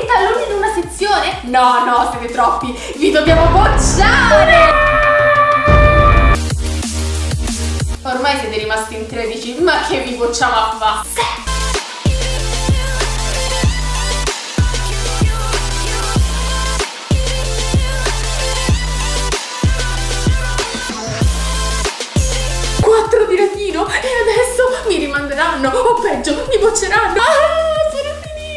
talloni in una sezione? No, no, siete troppi, vi dobbiamo bocciare! Ormai siete rimasti in 13, ma che vi bocciamo a fa? Di latino e adesso mi rimanderanno o peggio mi bocceranno. Sono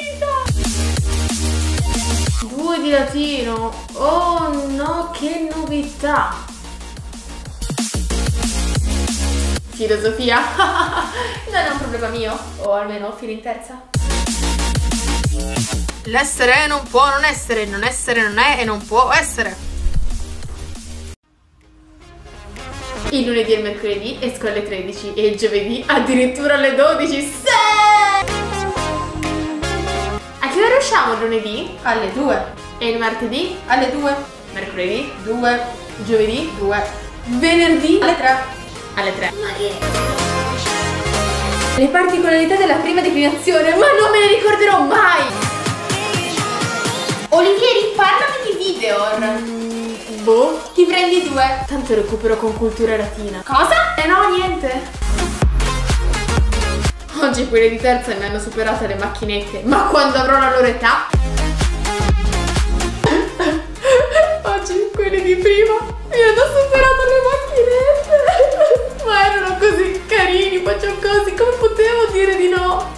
finita. 2 di latino, oh no, che novità. Filosofia. Non è un problema mio, o almeno fino in terza. L'essere non può non essere, non essere non è e non può essere. Il lunedì e il mercoledì esco alle 13 e il giovedì addirittura alle 12. Sì! A che ora usciamo il lunedì? Alle 2. E il martedì? Alle 2. Mercoledì? 2. Giovedì? 2. Venerdì? Alle 3. Alle 3. Ma che? Le particolarità della prima declinazione, ma non me le ricorderò mai! Olivieri, parlami di Videor. Boh, ti prendi 2. Tanto recupero con cultura latina. Cosa? No, niente. Oggi quelle di terza mi hanno superato le macchinette, ma quando avrò la loro età? Oggi quelli di prima mi hanno superato le macchinette. Ma erano così carini, bacioccosi, come potevo dire di no?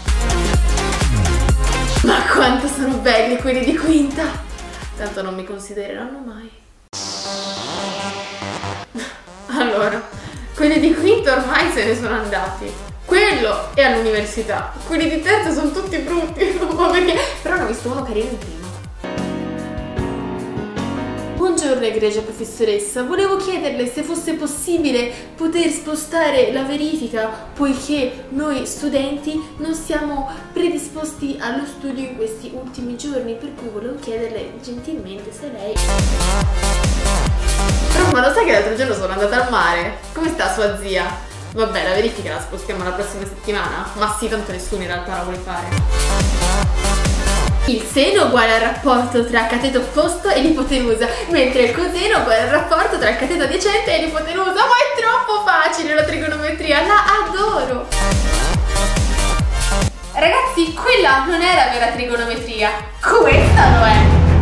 Ma quanto sono belli quelli di quinta. Tanto non mi considereranno mai. Allora, quelli di quinta ormai se ne sono andati. Quello è all'università. Quelli di terza sono tutti brutti. Ma perché? Però ne ho visto uno carino in prima. Buongiorno egregia professoressa, volevo chiederle se fosse possibile poter spostare la verifica, poiché noi studenti non siamo predisposti allo studio in questi ultimi giorni, per cui volevo chiederle gentilmente se lei... Però ma lo sai che l'altro giorno sono andata al mare? Come sta sua zia? Vabbè, la verifica la spostiamo la prossima settimana? Ma sì, tanto nessuno in realtà la vuole fare. Il seno uguale al rapporto tra cateto opposto e l'ipotenusa, mentre il coseno uguale al rapporto tra il cateto adiacente e l'ipotenusa. Ma è troppo facile la trigonometria, la adoro! Ragazzi, quella non è la vera trigonometria, questa lo è!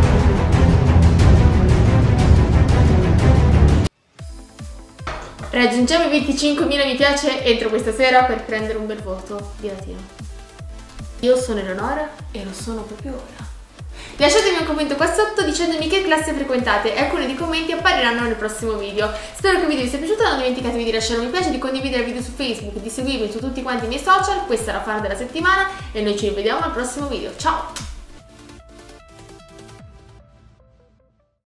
Raggiungiamo i 25.000 mi piace entro questa sera per prendere un bel voto di latino. Io sono Eleonora e lo sono proprio ora. Lasciatemi un commento qua sotto dicendomi che classe frequentate e alcuni dei commenti appariranno nel prossimo video. Spero che il video vi sia piaciuto, non dimenticatevi di lasciare un mi piace, di condividere il video su Facebook, di seguirmi su tutti quanti i miei social. Questa è la fine della settimana e noi ci rivediamo al prossimo video. Ciao!